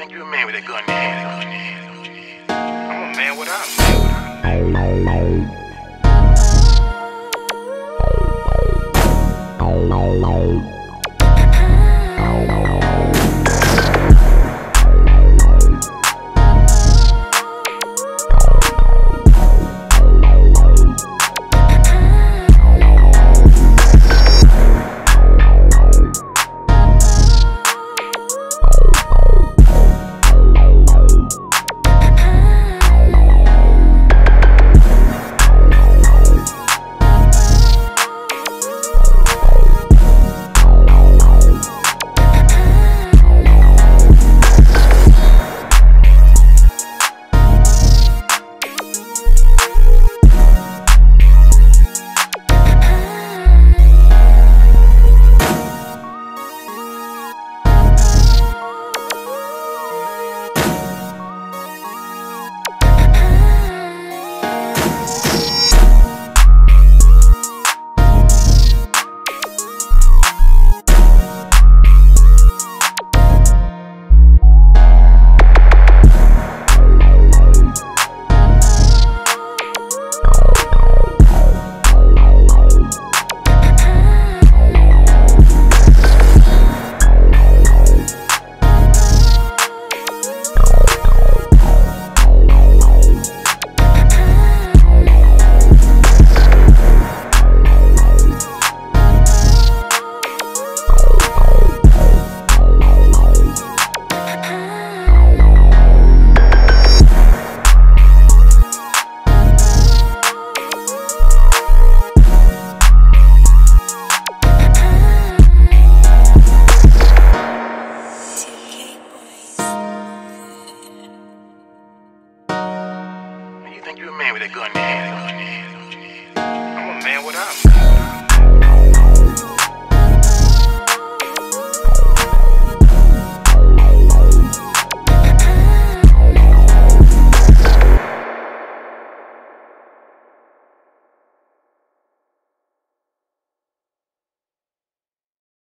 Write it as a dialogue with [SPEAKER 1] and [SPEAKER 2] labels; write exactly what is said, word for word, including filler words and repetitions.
[SPEAKER 1] think you a man with a gun in your hand? I'm a man without a man. You think you a man with a gun in your hand?